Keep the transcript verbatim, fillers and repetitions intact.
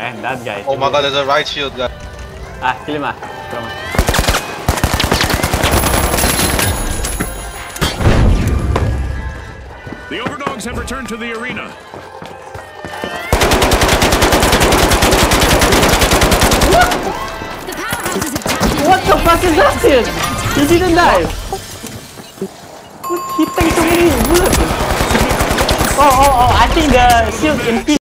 man, that guy. Oh my god, there's a right shield guy. Ah, kill him ah. Kill him. The overdogs have returned to the arena. What? What the fuck is that shit? He didn't die. What? He takes so many bullets. Oh, oh, oh, I think the shield empty.